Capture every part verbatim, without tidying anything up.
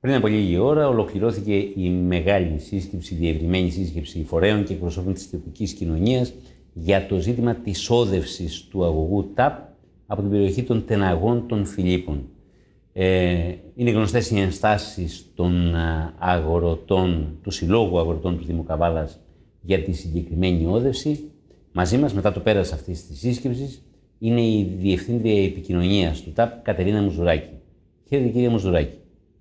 Πριν από λίγη ώρα ολοκληρώθηκε η μεγάλη σύσκεψη, η διευρυμένη σύσκεψη φορέων και εκπροσώπων της τοπικής κοινωνίας για το ζήτημα της όδευσης του αγωγού ΤΑΠ από την περιοχή των Τεναγών των Φιλίππων. Ε, είναι γνωστές οι ενστάσεις των αγροτών, του Συλλόγου Αγροτών του Δήμου Καβάλας για τη συγκεκριμένη όδευση. Μαζί μας, μετά το πέρας αυτής της σύσκεψης, είναι η Διευθύντρια Επικοινωνίας του ΤΑΠ, Κατερίνα Μουζουράκη. Χαίρετε, κυρία Μουζουράκη.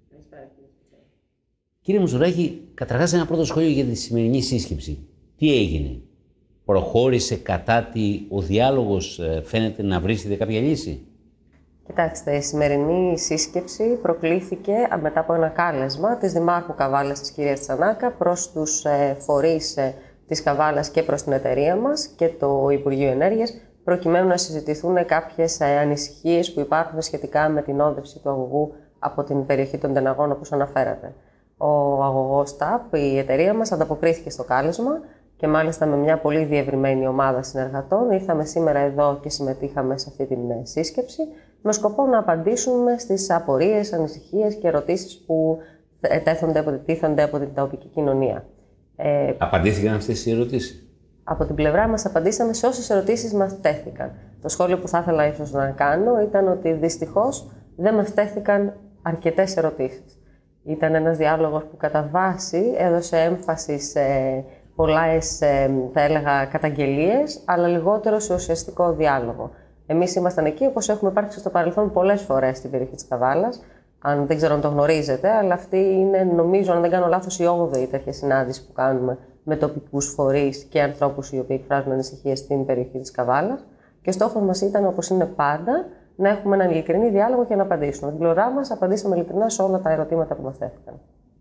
Κύριε Μουζουράκη, καταρχάς ένα πρώτο σχόλιο για τη σημερινή σύσκεψη. Τι έγινε, προχώρησε κατά τη, ο διάλογος φαίνεται να βρίσκεται κάποια λύση? Κοιτάξτε, η σημερινή σύσκεψη προκλήθηκε μετά από ένα κάλεσμα της Δημάρχου Καβάλας, της κυρίας Τσανάκα, προς τους φορείς της Καβάλας και προς την εταιρεία μας και το Υπουργείο Ενέργειας, προκειμένου να συζητηθούν κάποιες ανησυχίες που υπάρχουν σχετικά με την όδευση του αγωγού από την περιοχή των Τεναγών, όπως αναφέρατε. Ο αγωγός ΤΑΠ, η εταιρεία μας, ανταποκρίθηκε στο κάλεσμα και μάλιστα με μια πολύ διευρυμένη ομάδα συνεργατών ήρθαμε σήμερα εδώ και συμμετείχαμε σε αυτή την σύσκεψη με σκοπό να απαντήσουμε στις απορίες, ανησυχίες και ερωτήσεις που τίθενται, τίθενται από την τοπική κοινωνία. Ε, Απαντήθηκαν αυτές οι ερωτήσεις? Από την πλευρά μας απαντήσαμε σε όσες ερωτήσεις μας τέθηκαν. Το σχόλιο που θα ήθελα ίσως να κάνω ήταν ότι δυστυχώς δεν μας τέθηκαν αρκετές ερωτήσεις. Ήταν ένας διάλογος που κατά βάση έδωσε έμφαση σε πολλές, θα έλεγα, καταγγελίες, αλλά λιγότερο σε ουσιαστικό διάλογο. Εμείς ήμασταν εκεί, όπως έχουμε υπάρξει στο παρελθόν πολλές φορές στην περιοχή της Καβάλας. Αν δεν ξέρω αν το γνωρίζετε, αλλά αυτή είναι, νομίζω, αν δεν κάνω λάθος, η όγδοη τέτοια συνάντηση που κάνουμε με τοπικούς φορείς και ανθρώπους οι οποίοι εκφράζουν ανησυχίες στην περιοχή της Καβάλας. Και ο στόχος μας ήταν, όπως είναι πάντα, να έχουμε έναν ειλικρινή διάλογο και να απαντήσουμε. Την πλευρά μας απαντήσαμε ειλικρινά σε όλα τα ερωτήματα που μας τέθηκαν.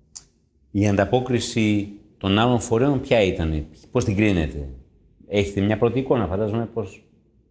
Η ανταπόκριση των άλλων φορέων ποια ήταν, πώς την κρίνετε? Έχετε μια πρώτη εικόνα, φαντάζομαι πώς?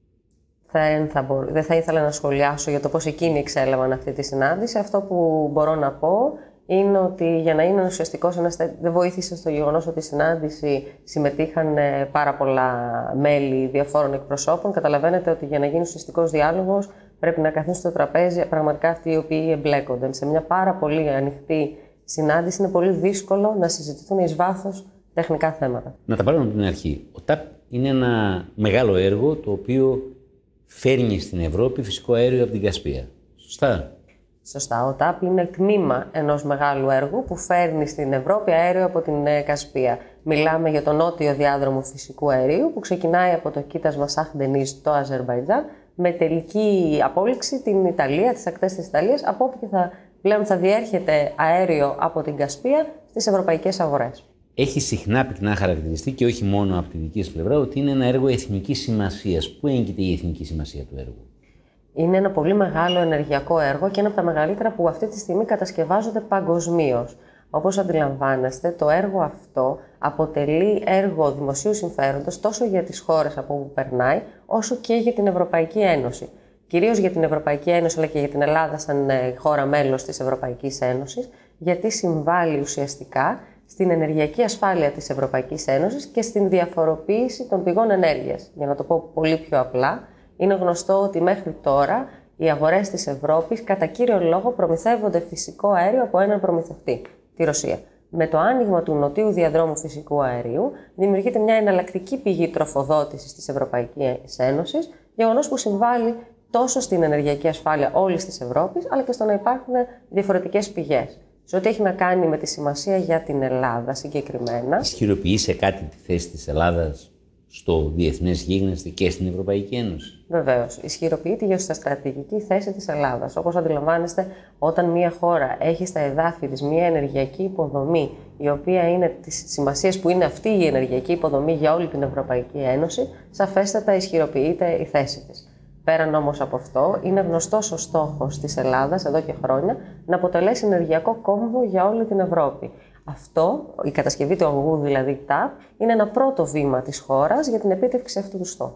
Δεν θα, μπορώ, δεν θα ήθελα να σχολιάσω για το πώς εκείνοι εξέλαβαν αυτή τη συνάντηση. Αυτό που μπορώ να πω είναι ότι για να είναι ουσιαστικός, δεν βοήθησε στο γεγονός ότι στη συνάντηση συμμετείχαν πάρα πολλά μέλη διαφόρων εκπροσώπων. Καταλαβαίνετε ότι για να γίνει ουσιαστικός διάλογος πρέπει να καθίσουν στο τραπέζι πραγματικά αυτοί οι οποίοι εμπλέκονται. Σε μια πάρα πολύ ανοιχτή συνάντηση είναι πολύ δύσκολο να συζητηθούν εις βάθος τεχνικά θέματα. Να τα πάρουμε από την αρχή. Ο ΤΑΠ είναι ένα μεγάλο έργο το οποίο φέρνει στην Ευρώπη φυσικό αέριο από την Κασπία. Σωστά? Σωστά. Ο ΤΑΠ είναι τμήμα ενός μεγάλου έργου που φέρνει στην Ευρώπη αέριο από την Κασπία. Μιλάμε για τον νότιο διάδρομο φυσικού αερίου που ξεκινάει από το κοίτασμα Σαχντενίζ στο Αζερμπαϊτζάν με τελική απόλυξη την Ιταλία, τις ακτές της Ιταλίας, από όπου και θα, πλέον θα διέρχεται αέριο από την Κασπία στις ευρωπαϊκές αγορές. Έχει συχνά πυκνά χαρακτηριστεί και όχι μόνο από τη δική σας πλευρά ότι είναι ένα έργο εθνικής σημασίας. Πού έγκυται η εθνική σημασία του έργου? Είναι ένα πολύ μεγάλο ενεργειακό έργο και ένα από τα μεγαλύτερα που αυτή τη στιγμή κατασκευάζονται παγκοσμίως. Όπως αντιλαμβάνεστε, το έργο αυτό αποτελεί έργο δημοσίου συμφέροντος τόσο για τις χώρες από όπου περνάει, όσο και για την Ευρωπαϊκή Ένωση. Κυρίως για την Ευρωπαϊκή Ένωση, αλλά και για την Ελλάδα σαν χώρα μέλος της Ευρωπαϊκής Ένωσης, γιατί συμβάλλει ουσιαστικά στην ενεργειακή ασφάλεια της Ευρωπαϊκής Ένωσης και στην διαφοροποίηση των πηγών ενέργειας. Για να το πω πολύ πιο απλά, είναι γνωστό ότι μέχρι τώρα οι αγορές της Ευρώπης κατά κύριο λόγο προμηθεύονται φυσικό αέριο από έναν προμηθευτή, τη Ρωσία. Με το άνοιγμα του νοτίου διαδρόμου φυσικού αερίου δημιουργείται μια εναλλακτική πηγή τροφοδότησης της Ευρωπαϊκής Ένωσης, γεγονός που συμβάλλει τόσο στην ενεργειακή ασφάλεια όλης της Ευρώπης, αλλά και στο να υπάρχουν διαφορετικές πηγές. Σε ό,τι έχει να κάνει με τη σημασία για την Ελλάδα συγκεκριμένα. Ισχυροποιεί σε κάτι τη θέση της Ελλάδας στο διεθνές γίγνεσθε και στην Ευρωπαϊκή Ένωση? Βεβαίως. Ισχυροποιεί τη γεωστρατηγική θέση της Ελλάδας. Όπως αντιλαμβάνεστε, όταν μια χώρα έχει στα εδάφη της μια ενεργειακή υποδομή, η οποία είναι της σημασίας που είναι αυτή η ενεργειακή υποδομή για όλη την Ευρωπαϊκή Ένωση, σαφέστατα ισχυροποιείται η θέση της. Πέραν όμως από αυτό, είναι γνωστός ο στόχος της Ελλάδας εδώ και χρόνια να αποτελέσει ενεργειακό κόμβο για όλη την Ευρώπη. Αυτό, η κατασκευή του αγωγού δηλαδή ΤΑΠ, είναι ένα πρώτο βήμα της χώρας για την επίτευξη αυτού του στόχου.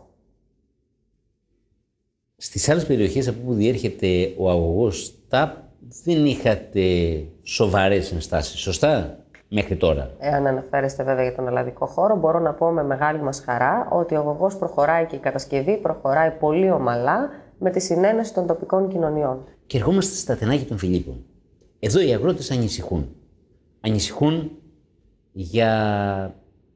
Στις άλλες περιοχές από όπου διέρχεται ο αγωγός ΤΑΠ δεν είχατε σοβαρές ενστάσεις, σωστά, μέχρι τώρα? Εάν αναφέρεστε βέβαια για τον ελλαδικό χώρο, μπορώ να πω με μεγάλη μας χαρά ότι ο αγωγός προχωράει και η κατασκευή προχωράει πολύ ομαλά με τη συνένεση των τοπικών κοινωνιών. Και ερχόμαστε στα Τενάκια των Φιλίππων. Εδώ οι αγρότες ανησυχούν. Ανησυχούν για...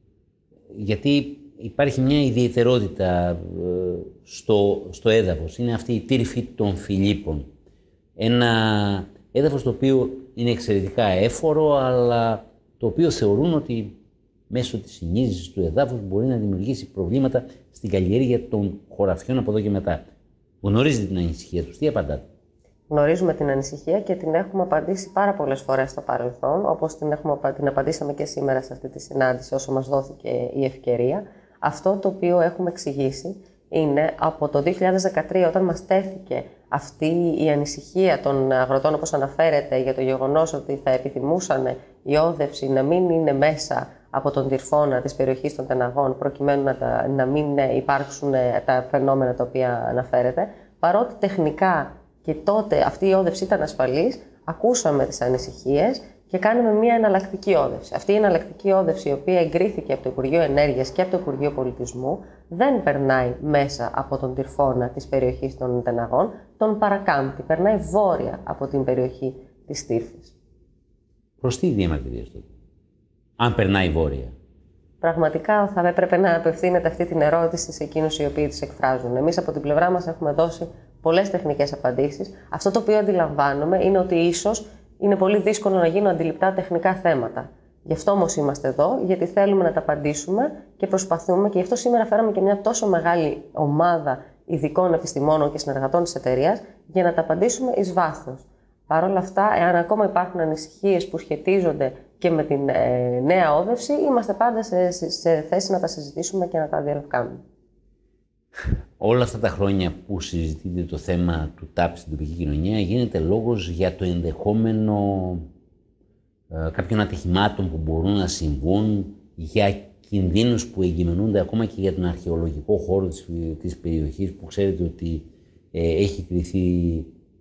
γιατί υπάρχει μια ιδιαιτερότητα στο, στο έδαφος. Είναι αυτή η τύρφη των Φιλίππων. Ένα έδαφος το οποίο είναι εξαιρετικά έφορο, αλλά το οποίο θεωρούν ότι μέσω της συνείδησης του εδάφους μπορεί να δημιουργήσει προβλήματα στην καλλιέργεια των χωραφιών από εδώ και μετά. Γνωρίζετε την ανησυχία τους. Τι απαντάτε? Γνωρίζουμε την ανησυχία και την έχουμε απαντήσει πάρα πολλές φορές στο παρελθόν, όπως την, έχουμε, την απαντήσαμε και σήμερα σε αυτή τη συνάντηση, όσο μας δόθηκε η ευκαιρία. Αυτό το οποίο έχουμε εξηγήσει είναι από το δύο χιλιάδες δεκατρία, όταν μας τέθηκε αυτή η ανησυχία των αγροτών, όπως αναφέρεται, για το γεγονός ότι θα επιθυμούσαν η όδευση να μην είναι μέσα από τον τυρφώνα της περιοχής των Τεναγών, προκειμένου να, τα, να μην υπάρξουν τα φαινόμενα τα οποία αναφέρεται. Παρότι τεχνικά και τότε αυτή η όδευση ήταν ασφαλής, ακούσαμε τις ανησυχίες και κάνουμε μια εναλλακτική όδευση. Αυτή η εναλλακτική όδευση, η οποία εγκρίθηκε από το Υπουργείο Ενέργειας και από το Υπουργείο Πολιτισμού, δεν περνάει μέσα από τον τυρφώνα της περιοχής των Τεναγών, τον παρακάμπτει, περνάει βόρεια από την περιοχή της Τύρφης. Προς τι διαμαρτυρίες τότε, αν περνάει βόρεια? Πραγματικά θα έπρεπε να απευθύνεται αυτή την ερώτηση σε εκείνους οι οποίοι τις εκφράζουν. Εμείς από την πλευρά μας έχουμε δώσει πολλές τεχνικές απαντήσεις. Αυτό το οποίο αντιλαμβάνομαι είναι ότι ίσως είναι πολύ δύσκολο να γίνουν αντιληπτά τεχνικά θέματα. Γι' αυτό όμως είμαστε εδώ, γιατί θέλουμε να τα απαντήσουμε και προσπαθούμε, και γι' αυτό σήμερα φέραμε και μια τόσο μεγάλη ομάδα ειδικών επιστημόνων και συνεργατών της εταιρείας, για να τα απαντήσουμε εις βάθος. Παρ' όλα αυτά, εάν ακόμα υπάρχουν ανησυχίες που σχετίζονται και με την ε, νέα όδευση, είμαστε πάντα σε, σε, σε θέση να τα συζητήσουμε και να τα διαλευκάνουμε. Όλα αυτά τα χρόνια που συζητείτε το θέμα του ΤΑΠ στην τοπική κοινωνία, γίνεται λόγος για το ενδεχόμενο ε, κάποιων ατυχημάτων που μπορούν να συμβούν, για κινδύνους που εγκυμονούνται ακόμα και για τον αρχαιολογικό χώρο της, της περιοχής, που ξέρετε ότι ε, έχει κριθεί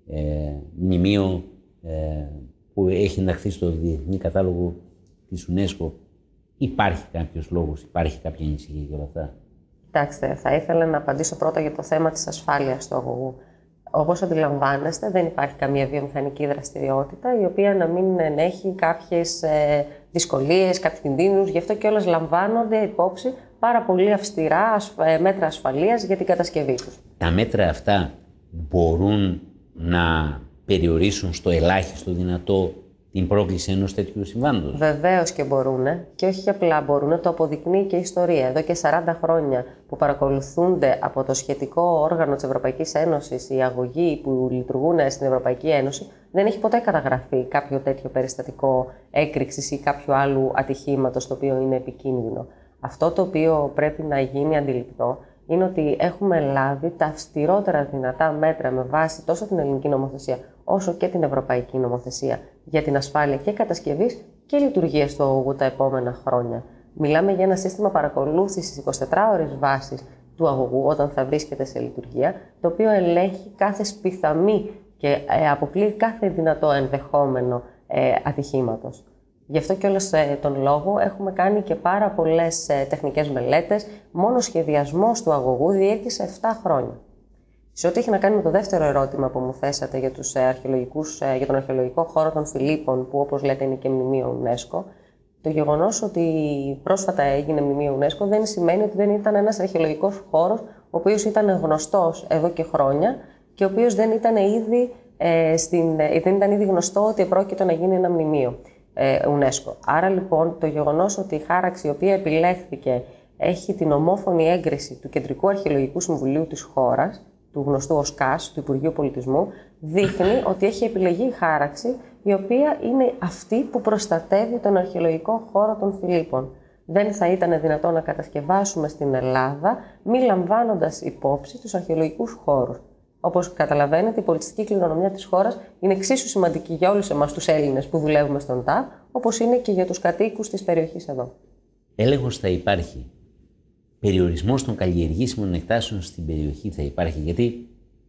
ε, μνημείο ε, που έχει ενταχθεί στο Διεθνή Κατάλογο της UNESCO. Υπάρχει κάποιος λόγος, υπάρχει κάποια ανησυχία για όλα αυτά? Κοιτάξτε, θα ήθελα να απαντήσω πρώτα για το θέμα της ασφάλειας του αγωγού. Όπως αντιλαμβάνεστε, δεν υπάρχει καμία βιομηχανική δραστηριότητα η οποία να μην ενέχει κάποιες ε, δυσκολίες, κάποιους κινδύνους. Γι' αυτό κιόλας λαμβάνονται υπόψη πάρα πολύ αυστηρά ε, μέτρα ασφαλείας για την κατασκευή τους. Τα μέτρα αυτά μπορούν να περιορίσουν στο ελάχιστο δυνατό την πρόκληση ενός τέτοιου συμβάντος? Βεβαίως και μπορούν, και όχι απλά μπορούν, το αποδεικνύει και η ιστορία. Εδώ και σαράντα χρόνια που παρακολουθούνται από το σχετικό όργανο της Ευρωπαϊκής Ένωσης οι αγωγοί που λειτουργούν στην Ευρωπαϊκή Ένωση, δεν έχει ποτέ καταγραφεί κάποιο τέτοιο περιστατικό έκρηξης ή κάποιου άλλου ατυχήματος το οποίο είναι επικίνδυνο. Αυτό το οποίο πρέπει να γίνει αντιληπτό είναι ότι έχουμε λάβει τα αυστηρότερα δυνατά μέτρα με βάση τόσο την ελληνική νομοθεσία όσο και την ευρωπαϊκή νομοθεσία για την ασφάλεια και κατασκευής και λειτουργίας του αγωγού τα επόμενα χρόνια. Μιλάμε για ένα σύστημα παρακολούθησης εικοσιτετράωρης βάσης του αγωγού όταν θα βρίσκεται σε λειτουργία, το οποίο ελέγχει κάθε σπιθαμή και αποκλείει κάθε δυνατό ενδεχόμενο ε, ατυχήματος. Γι' αυτό κιόλας ε, τον λόγο έχουμε κάνει και πάρα πολλές ε, τεχνικές μελέτες. Μόνο ο σχεδιασμός του αγωγού διήρκησε επτά χρόνια. Σε ό,τι έχει να κάνει με το δεύτερο ερώτημα που μου θέσατε για, τους, ε, αρχαιολογικούς, ε, για τον αρχαιολογικό χώρο των Φιλίππων, που όπως λέτε είναι και μνημείο UNESCO, το γεγονός ότι πρόσφατα έγινε μνημείο UNESCO δεν σημαίνει ότι δεν ήταν ένας αρχαιολογικός χώρος, ο οποίος ήταν γνωστός εδώ και χρόνια και ο οποίος δεν ήταν ήδη, ε, στην, ε, δεν ήταν ήδη γνωστό ότι επρόκειτο να γίνει ένα μνημείο ε, UNESCO. Άρα λοιπόν το γεγονός ότι η χάραξη η οποία επιλέχθηκε έχει την ομόφωνη έγκριση του Κεντρικού Αρχαιολογικού Συμβουλίου της χώρας, του γνωστού ως ΚΑΣ, του Υπουργείου Πολιτισμού, δείχνει ότι έχει επιλεγεί η χάραξη η οποία είναι αυτή που προστατεύει τον αρχαιολογικό χώρο των Φιλίππων. Δεν θα ήταν δυνατόν να κατασκευάσουμε στην Ελλάδα μη λαμβάνοντας υπόψη τους αρχαιολογικούς χώρους. Όπως καταλαβαίνετε, η πολιτιστική κληρονομιά της χώρας είναι εξίσου σημαντική για όλους εμάς τους Έλληνες που δουλεύουμε στον ΤΑΠ, όπως είναι και για τους κατοίκους της περιοχής εδώ. Έλεγχος θα υπάρχει. Περιορισμός των καλλιεργήσιμων εκτάσεων στην περιοχή θα υπάρχει, γιατί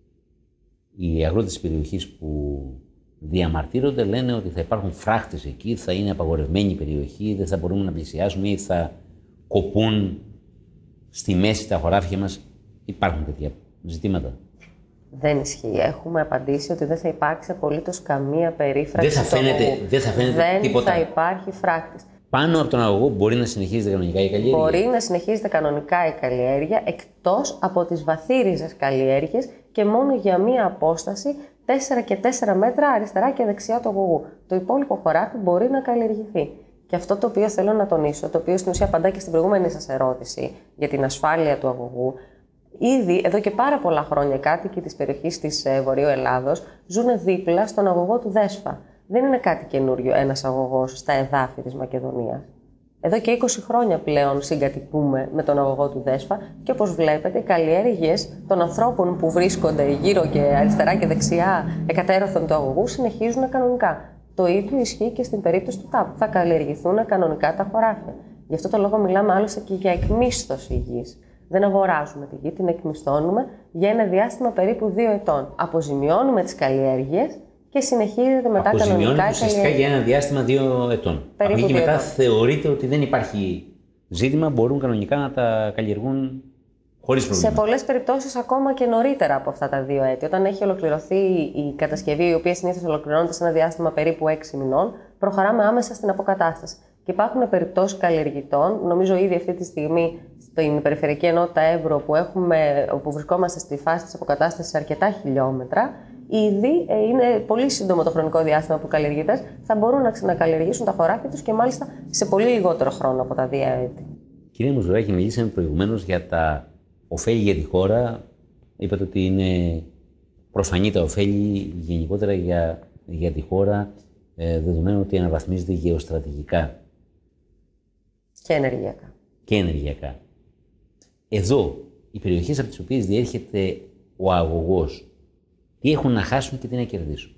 οι αγρότες της περιοχής που διαμαρτύρονται λένε ότι θα υπάρχουν φράχτες εκεί, θα είναι απαγορευμένη η περιοχή, δεν θα μπορούμε να πλησιάσουμε ή θα κοπούν στη μέση τα χωράφια μας. Υπάρχουν τέτοια ζητήματα? Δεν ισχύει. Έχουμε απαντήσει ότι δεν θα υπάρξει απολύτως καμία περίφραξη. Δεν θα φαίνεται, δεν θα φαίνεται δεν τίποτα. Δεν θα υπάρχει φράκτης. Πάνω από τον αγωγό μπορεί να συνεχίζεται κανονικά η καλλιέργεια. Μπορεί να συνεχίζεται κανονικά η καλλιέργεια, εκτός από τις βαθύριζες καλλιέργειες και μόνο για μία απόσταση τέσσερα και τέσσερα μέτρα αριστερά και δεξιά του αγωγού. Το υπόλοιπο χωράφι μπορεί να καλλιεργηθεί. Και αυτό το οποίο θέλω να τονίσω, το οποίο στην ουσία απαντά και στην προηγούμενη σας ερώτηση για την ασφάλεια του αγωγού, ήδη εδώ και πάρα πολλά χρόνια οι κάτοικοι της περιοχής της Βορείου Ελλάδος ζουν δίπλα στον αγωγό του Δέσφα. Δεν είναι κάτι καινούριο ένας αγωγός στα εδάφη της Μακεδονίας. Εδώ και είκοσι χρόνια πλέον συγκατοικούμε με τον αγωγό του Δέσφα και όπως βλέπετε οι καλλιέργειες των ανθρώπων που βρίσκονται γύρω και αριστερά και δεξιά εκατέρωθεν του αγωγού συνεχίζουν κανονικά. Το ίδιο ισχύει και στην περίπτωση του ΤΑΠ. Θα καλλιεργηθούν κανονικά τα χωράφια. Γι' αυτό το λόγο μιλάμε άλλωστε και για εκμίσθωση γης. Δεν αγοράζουμε τη γη, την εκμισθώνουμε για ένα διάστημα περίπου δύο ετών. Αποζημιώνουμε τις καλλιέργειες και συνεχίζεται μετά κανονικά η καλλιέργεια. Ουσιαστικά για ένα διάστημα δύο ετών. Από εκεί και μετά ετών. Θεωρείται ότι δεν υπάρχει ζήτημα, μπορούν κανονικά να τα καλλιεργούν χωρίς πρόβλημα. Σε πολλές περιπτώσεις ακόμα και νωρίτερα από αυτά τα δύο έτη. Όταν έχει ολοκληρωθεί η κατασκευή, η οποία συνήθως ολοκληρώνεται σε ένα διάστημα περίπου έξι μηνών, προχωράμε άμεσα στην αποκατάσταση. Και υπάρχουν περιπτώσεις καλλιεργητών, νομίζω ήδη αυτή τη στιγμή στην περιφερειακή ενότητα Εύρο, που, έχουμε, όπου βρισκόμαστε στη φάση της αποκατάστασης σε αρκετά χιλιόμετρα, ήδη είναι πολύ σύντομο το χρονικό διάστημα που οι καλλιεργητές θα μπορούν να ξανακαλλιεργήσουν τα χωράφια τους και μάλιστα σε πολύ λιγότερο χρόνο από τα δύο έτη. Κύριε Μουζουράκη, μιλήσαμε προηγουμένως για τα ωφέλη για τη χώρα. Είπατε ότι είναι προφανή τα ωφέλη γενικότερα για, για τη χώρα, ε, δεδομένου ότι αναβαθμίζεται γεωστρατηγικά. Και ενεργειακά. Και ενεργειακά. Εδώ, οι περιοχές από τις οποίες διέρχεται ο αγωγός, τι έχουν να χάσουν και τι να κερδίσουν?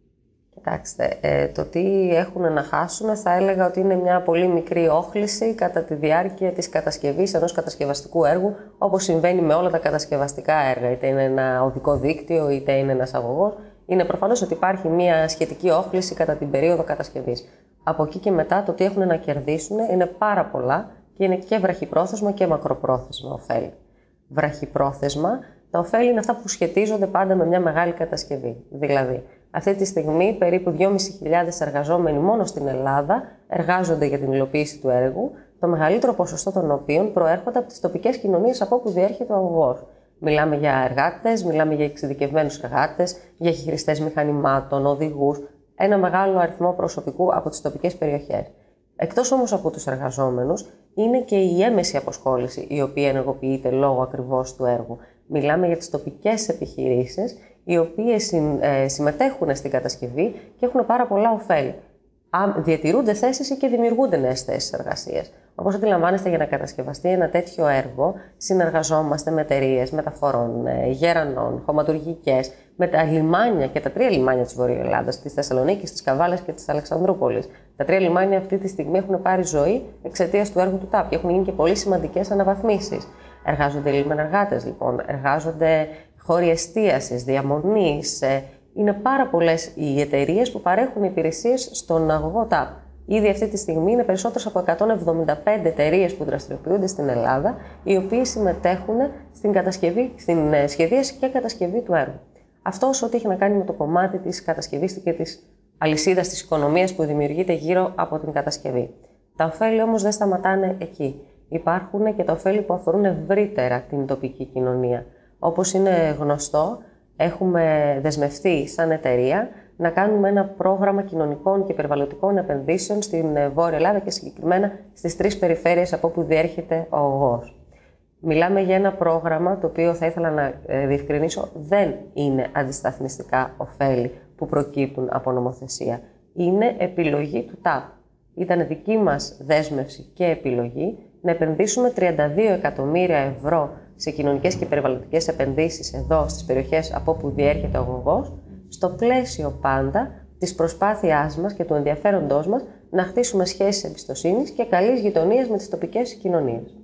Κοιτάξτε, ε, το τι έχουν να χάσουν θα έλεγα ότι είναι μια πολύ μικρή όχληση κατά τη διάρκεια της κατασκευής ενός κατασκευαστικού έργου, όπως συμβαίνει με όλα τα κατασκευαστικά έργα, είτε είναι ένα οδικό δίκτυο, είτε είναι ένας αγωγός. Είναι προφανώς ότι υπάρχει μια σχετική όχληση κατά την περίοδο κατασκευής. Από εκεί και μετά το τι έχουν να κερδίσουν είναι πάρα πολλά και είναι και βραχυπρόθεσμα και μακροπρόθεσμα ωφέλη. Βραχυπρόθεσμα, τα ωφέλη είναι αυτά που σχετίζονται πάντα με μια μεγάλη κατασκευή. Δηλαδή, αυτή τη στιγμή περίπου δυόμισι χιλιάδες εργαζόμενοι μόνο στην Ελλάδα εργάζονται για την υλοποίηση του έργου, το μεγαλύτερο ποσοστό των οποίων προέρχονται από τις τοπικές κοινωνίες από όπου διέρχεται ο αγωγός. Μιλάμε για εργάτες, μιλάμε για εξειδικευμένους εργάτες, για χρηστές μηχανημάτων, οδηγούς, ένα μεγάλο αριθμό προσωπικού από τις τοπικές περιοχές. Εκτός όμως από τους εργαζόμενους, είναι και η έμεση αποσχόληση η οποία ενεργοποιείται λόγω ακριβώς του έργου. Μιλάμε για τις τοπικές επιχειρήσεις, οι οποίες συμμετέχουν στην κατασκευή και έχουν πάρα πολλά ωφέλη. Διατηρούνται θέσεις και δημιουργούνται νέες θέσεις εργασίας. Όπως αντιλαμβάνεστε, για να κατασκευαστεί ένα τέτοιο έργο, συνεργαζόμαστε με εταιρείες μεταφορών, γέρανων, χωματουργικές, με τα λιμάνια και τα τρία λιμάνια της Βορείου Ελλάδας, της Θεσσαλονίκης, της Καβάλας και της Αλεξανδρούπολης. Τα τρία λιμάνια αυτή τη στιγμή έχουν πάρει ζωή εξαιτίας του έργου του ΤΑΠ και έχουν γίνει και πολύ σημαντικές αναβαθμίσεις. Εργάζονται λιμενεργάτες, λοιπόν, εργάζονται χώροι εστίασης, διαμονής. Είναι πάρα πολλές οι εταιρείες που παρέχουν υπηρεσίες στον αγωγό ΤΑΠ. Ήδη αυτή τη στιγμή είναι περισσότερες από εκατόν εβδομήντα πέντε εταιρείες που δραστηριοποιούνται στην Ελλάδα, οι οποίες συμμετέχουν στην, κατασκευή, στην σχεδίαση και κατασκευή του έργου. Αυτό ό,τι έχει να κάνει με το κομμάτι της κατασκευής και της αλυσίδας της οικονομίας που δημιουργείται γύρω από την κατασκευή. Τα ωφέλη όμως δεν σταματάνε εκεί. Υπάρχουν και τα ωφέλη που αφορούν ευρύτερα την τοπική κοινωνία. Όπως είναι γνωστό, έχουμε δεσμευτεί σαν εταιρεία να κάνουμε ένα πρόγραμμα κοινωνικών και περιβαλλοντικών επενδύσεων στην Βόρεια Ελλάδα και συγκεκριμένα στις τρεις περιφέρειες από όπου διέρχεται ο αγωγός. Μιλάμε για ένα πρόγραμμα το οποίο θα ήθελα να διευκρινίσω δεν είναι αντισταθμιστικά ωφέλη που προκύπτουν από νομοθεσία. Είναι επιλογή του ΤΑΠ. Ήταν δική μας δέσμευση και επιλογή να επενδύσουμε τριάντα δύο εκατομμύρια ευρώ σε κοινωνικές και περιβαλλοντικές επενδύσεις εδώ στις περιοχές από όπου διέρχεται ο αγωγός, στο πλαίσιο πάντα της προσπάθειάς μας και του ενδιαφέροντός μας να χτίσουμε σχέσεις εμπιστοσύνης και καλής γειτονίας με τις τοπικές κοινωνίες.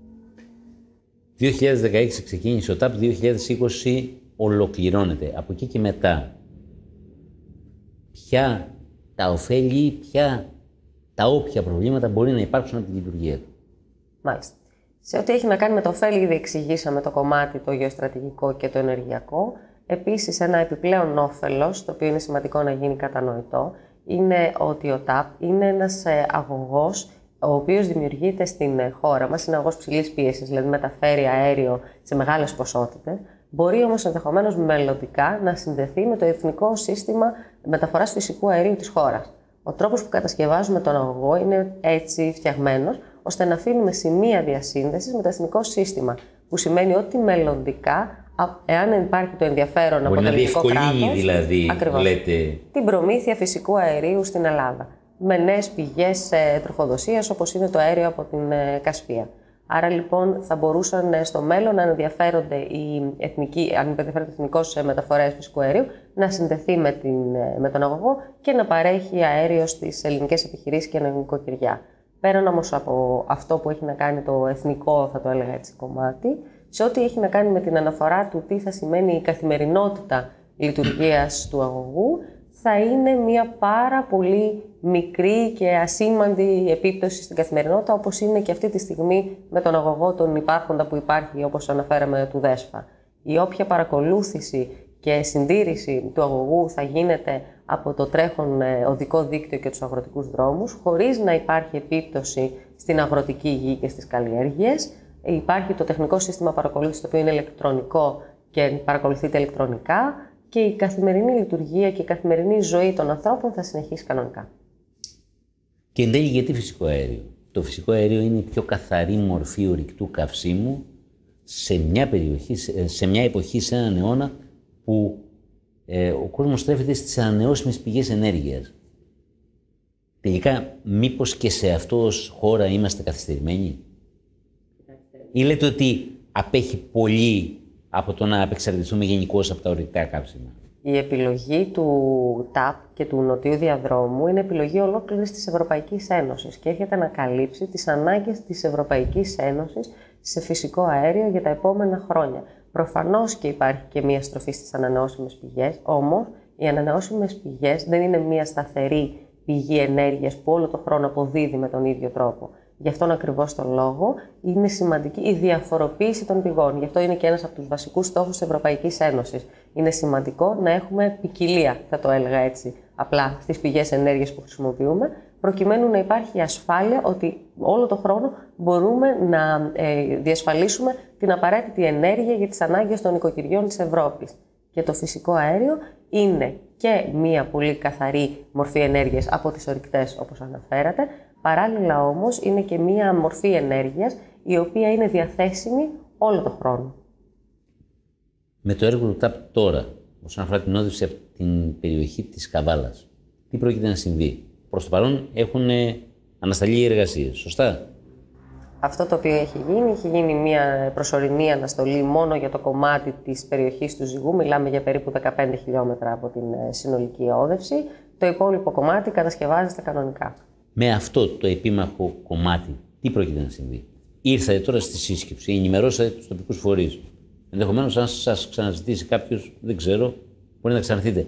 δύο χιλιάδες δεκαέξι ξεκίνησε ο ΤΑΠ, δύο χιλιάδες είκοσι ολοκληρώνεται. Από εκεί και μετά, ποια τα ωφέλη, ποια τα όποια προβλήματα μπορεί να υπάρξουν από τη λειτουργία του? Μάλιστα. Σε ό,τι έχει να κάνει με το ωφέλη, ήδη εξηγήσαμε το κομμάτι το γεωστρατηγικό και το ενεργειακό. Επίσης, ένα επιπλέον όφελος, το οποίο είναι σημαντικό να γίνει κατανοητό, είναι ότι ο ΤΑΠ είναι ένας αγωγός ο οποίος δημιουργείται στην χώρα μας, είναι αγωγός ψηλής πίεσης, δηλαδή μεταφέρει αέριο σε μεγάλες ποσότητες. Μπορεί όμως ενδεχομένως μελλοντικά να συνδεθεί με το εθνικό σύστημα μεταφοράς φυσικού αερίου της χώρας. Ο τρόπος που κατασκευάζουμε τον αγωγό είναι έτσι φτιαγμένος, ώστε να αφήνουμε σημεία διασύνδεσης με το εθνικό σύστημα. Που σημαίνει ότι μελλοντικά, εάν υπάρχει το ενδιαφέρον από το ελληνικό κράτος, μπορεί να διευκολύνει δηλαδή, ακριβώς, λέτε, την προμήθεια φυσικού αερίου στην Ελλάδα, με νέες πηγές τροφοδοσίας, όπως είναι το αέριο από την Κασπία. Άρα λοιπόν θα μπορούσαν στο μέλλον να ενδιαφέρονται οι εθνικοί, αν ενδιαφέρονται εθνικώς μεταφορές φυσικού αερίου, να συνδεθεί με, την, με τον αγωγό και να παρέχει αέριο στις ελληνικές επιχειρήσεις και νοικοκυριά. Πέραν όμως από αυτό που έχει να κάνει το εθνικό, θα το έλεγα έτσι, κομμάτι, σε ό,τι έχει να κάνει με την αναφορά του τι θα σημαίνει η καθημερινότητα λειτουργίας του αγωγού, θα είναι μια πάρα πολύ μικρή και ασήμαντη επίπτωση στην καθημερινότητα, όπως είναι και αυτή τη στιγμή με τον αγωγό των υπάρχοντα που υπάρχει, όπως αναφέραμε, του ΔΕΣΦΑ. Η όποια παρακολούθηση και συντήρηση του αγωγού θα γίνεται από το τρέχον οδικό δίκτυο και τους αγροτικούς δρόμους, χωρίς να υπάρχει επίπτωση στην αγροτική γη και στις καλλιέργειες. Υπάρχει το τεχνικό σύστημα παρακολούθησης, το οποίο είναι ηλεκτρονικό και παρακολουθείται ηλεκτρονικά, και η καθημερινή λειτουργία και η καθημερινή ζωή των ανθρώπων θα συνεχίσει κανονικά. Και εν τέλει, γιατί φυσικό αέριο? Το φυσικό αέριο είναι η πιο καθαρή μορφή ορυκτού καυσίμου σε μια περιοχή, σε μια εποχή, σε έναν αιώνα που ε, ο κόσμος στρέφεται στις ανανεώσιμες πηγές ενέργειας. Τελικά, μήπως και σε αυτό ως χώρα είμαστε καθυστερημένοι? Ή λέτε ότι απέχει πολύ από το να απεξαρτηθούμε γενικώς από τα ορυκτά καύσιμα? Η επιλογή του ΤΑΠ και του νοτιού διαδρόμου είναι επιλογή ολόκληρης της Ευρωπαϊκής Ένωσης και έρχεται να καλύψει τις ανάγκες της Ευρωπαϊκής Ένωσης σε φυσικό αέριο για τα επόμενα χρόνια. Προφανώς και υπάρχει και μία στροφή στις ανανεώσιμες πηγές, όμως οι ανανεώσιμες πηγές δεν είναι μία σταθερή πηγή ενέργειας που όλο τον χρόνο αποδίδει με τον ίδιο τρόπο. Γι' αυτόν ακριβώς τον λόγο είναι σημαντική η διαφοροποίηση των πηγών. Γι' αυτό είναι και ένας από τους βασικούς στόχους της Ευρωπαϊκής Ένωσης. Είναι σημαντικό να έχουμε ποικιλία, θα το έλεγα έτσι, απλά στις πηγές ενέργειας που χρησιμοποιούμε, προκειμένου να υπάρχει ασφάλεια ότι όλο τον χρόνο μπορούμε να ε, διασφαλίσουμε την απαραίτητη ενέργεια για τις ανάγκες των οικοκυριών της Ευρώπης. Και το φυσικό αέριο είναι και μία πολύ καθαρή μορφή ενέργειας από τις ορυκτές, όπως αναφέρατε. Παράλληλα όμως είναι και μία μορφή ενέργειας η οποία είναι διαθέσιμη όλο τον χρόνο. Με το έργο του ΤΑΠ τώρα, όσον αφορά την όδευση από την περιοχή της Καβάλας, τι πρόκειται να συμβεί? Προς το παρόν έχουν ανασταλεί οι εργασίες, σωστά? Αυτό το οποίο έχει γίνει, έχει γίνει μια προσωρινή αναστολή μόνο για το κομμάτι της περιοχής του Ζυγού. Μιλάμε για περίπου δεκαπέντε χιλιόμετρα από την συνολική όδευση. Το υπόλοιπο κομμάτι κατασκευάζεται κανονικά. Με αυτό το επίμαχο κομμάτι, τι πρόκειται να συμβεί? Ήρθατε τώρα στη σύσκεψη, ενημερώσατε τους τοπικούς φορείς. Ενδεχομένως, αν σας ξαναζητήσει κάποιος, δεν ξέρω, μπορεί να ξαναρθείτε.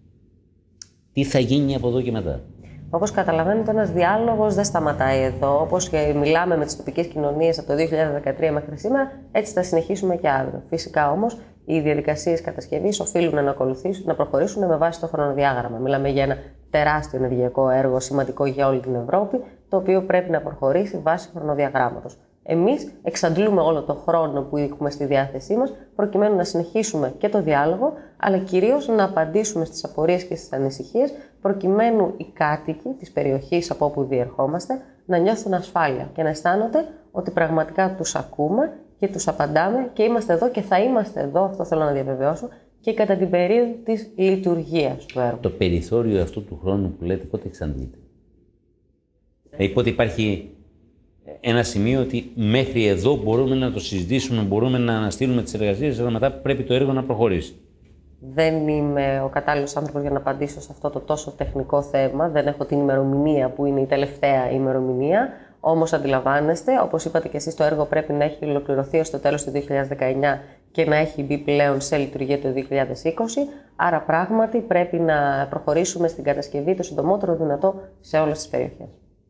Τι θα γίνει από εδώ και μετά? Όπως καταλαβαίνετε, ένας διάλογος δεν σταματάει εδώ. Όπως και μιλάμε με τις τοπικές κοινωνίες από το δύο χιλιάδες δεκατρία μέχρι σήμερα, έτσι θα συνεχίσουμε και αύριο. Φυσικά όμως, οι διαδικασίες κατασκευής οφείλουν να ακολουθήσουν, να προχωρήσουν με βάση το χρονοδιάγραμμα. Μιλάμε για ένα τεράστιο ενεργειακό έργο, σημαντικό για όλη την Ευρώπη, το οποίο πρέπει να προχωρήσει βάσει χρονοδιαγράμματος. Εμείς εξαντλούμε όλο το χρόνο που έχουμε στη διάθεσή μας, προκειμένου να συνεχίσουμε και το διάλογο, αλλά κυρίως να απαντήσουμε στις απορίες και στις ανησυχίες, προκειμένου οι κάτοικοι της περιοχής από όπου διερχόμαστε να νιώθουν ασφάλεια και να αισθάνονται ότι πραγματικά τους ακούμε και τους απαντάμε και είμαστε εδώ και θα είμαστε εδώ, αυτό θέλω να διαβεβαιώσω, και κατά την περίοδο της λειτουργίας του έργου. Το περιθώριο αυτού του χρόνου που λέτε, πότε εξαντλείται? Δηλαδή, πότε υπάρχει ένα σημείο ότι μέχρι εδώ μπορούμε να το συζητήσουμε, μπορούμε να αναστείλουμε τις εργασίες, αλλά μετά πρέπει το έργο να προχωρήσει? Δεν είμαι ο κατάλληλος άνθρωπος για να απαντήσω σε αυτό το τόσο τεχνικό θέμα. Δεν έχω την ημερομηνία που είναι η τελευταία ημερομηνία. Όμως αντιλαμβάνεστε, όπως είπατε και εσείς, το έργο πρέπει να έχει ολοκληρωθεί ως το τέλος του δύο χιλιάδες δεκαεννιά και να έχει μπει πλέον σε λειτουργία το δύο χιλιάδες είκοσι. Άρα πράγματι πρέπει να προχωρήσουμε στην κατασκευή το συντομότερο δυνατό σε όλες τις περιοχές.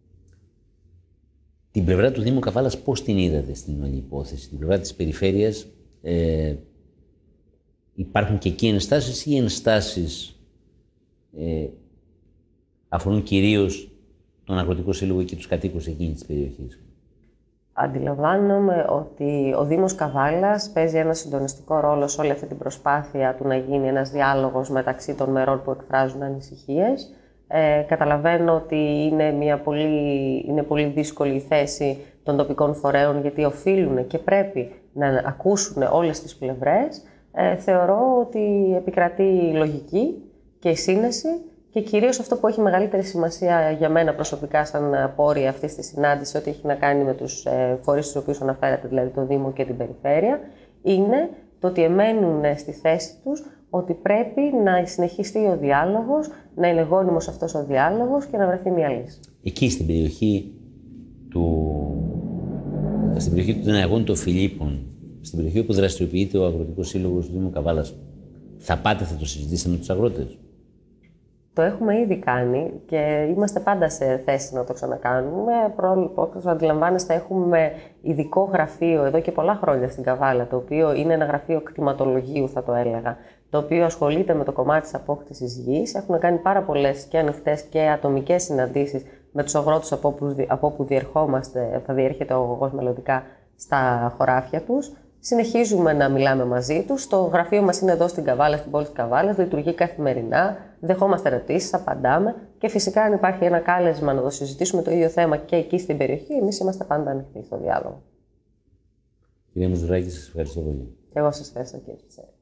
Την πλευρά του Δήμου Καβάλας πώς την είδατε στην όλη υπόθεση? Την πλευρά της περιφέρειας, ε, υπάρχουν και εκεί ενστάσεις ή οι ενστάσεις ε, αφορούν κυρίως τον Αγροτικό Σύλλογο και τους κατοίκους εκείνης της περιοχής? Αντιλαμβάνομαι ότι ο Δήμος Καβάλας παίζει ένα συντονιστικό ρόλο σε όλη αυτή την προσπάθεια του να γίνει ένας διάλογος μεταξύ των μερών που εκφράζουν ανησυχίες. Ε, καταλαβαίνω ότι είναι, μια πολύ, είναι πολύ δύσκολη η θέση των τοπικών φορέων, γιατί οφείλουν και πρέπει να ακούσουν όλες τις πλευρές. Ε, θεωρώ ότι επικρατεί η λογική και η σύνεση και κυρίως αυτό που έχει μεγαλύτερη σημασία για μένα προσωπικά σαν απόρρια αυτής της συνάντησης, ό,τι έχει να κάνει με τους ε, φορείς τους οποίους αναφέρατε, δηλαδή το Δήμο και την Περιφέρεια, είναι το ότι εμένουν στη θέση τους ότι πρέπει να συνεχιστεί ο διάλογος, να είναι γόνιμος αυτός ο διάλογος και να βρεθεί μια λύση. Εκεί στην περιοχή του, στην περιοχή των Αγών των Φιλίππων, στην περιοχή όπου δραστηριοποιείται ο Αγροτικός Σύλλογος του Δήμου Καβάλας, θα πάτε, θα το συζητήσετε με τους αγρότες? Το έχουμε ήδη κάνει και είμαστε πάντα σε θέση να το ξανακάνουμε. Όπως αντιλαμβάνεστε, έχουμε ειδικό γραφείο εδώ και πολλά χρόνια στην Καβάλα, το οποίο είναι ένα γραφείο κτηματολογίου, θα το έλεγα, το οποίο ασχολείται με το κομμάτι της απόκτησης γης. Έχουν κάνει πάρα πολλές και ανοιχτές και ατομικές συναντήσεις με τους αγρότες από όπου, από όπου διερχόμαστε, θα διέρχεται ο αγωγός μελλοντικά στα χωράφια τους. Συνεχίζουμε να μιλάμε μαζί τους. Το γραφείο μας είναι εδώ στην Καβάλα, στην πόλη της Καβάλας, λειτουργεί καθημερινά. Δεχόμαστε ερωτήσεις, απαντάμε και φυσικά αν υπάρχει ένα κάλεσμα να το συζητήσουμε το ίδιο θέμα και εκεί στην περιοχή, εμείς είμαστε πάντα ανοιχτοί στο διάλογο. Κυρία Μουζουράκη, σας ευχαριστώ πολύ. Και εγώ σας ευχαριστώ, κύριε Τσέρη.